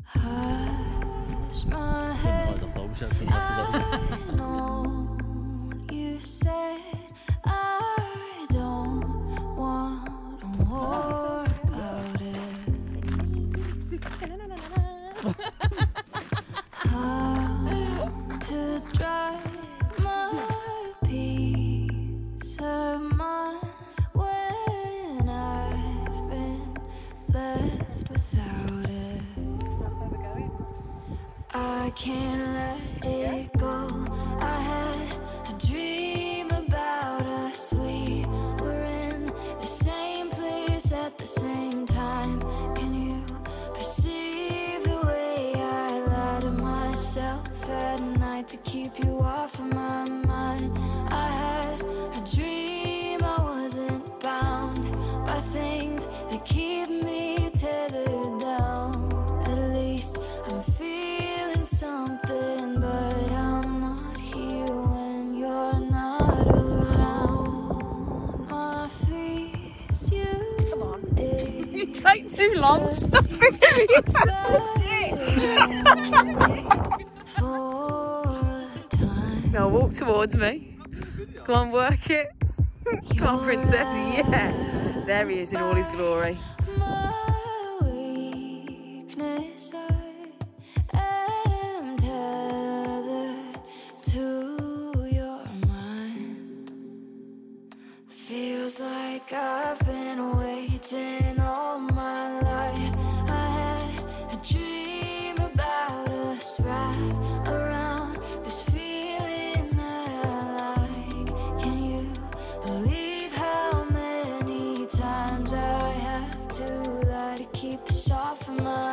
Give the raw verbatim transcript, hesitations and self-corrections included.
Hush my head. I know you said I don't want to war about it. How to drive my peace of mind when I've been left without it. I can't let it go. I had a dream about us. We were in the same place at the same time. Can you perceive the way I lie to myself at night to keep you off of my mind? I had a dream I wasn't bound by things that keep me tethered down. At least I'm feeling something, but I'm not here when you're not around. My fears, you Come on. You take too long stopping. You Now walk towards me. Come on, work it. Come on, princess. Yeah. There he is in all his glory. my weakness, I am tethered to your mind. Feels like I've been waiting all my life. I had a dream about us wrapped around this feeling that I like. Can you believe how many times I have to lie to keep this off of my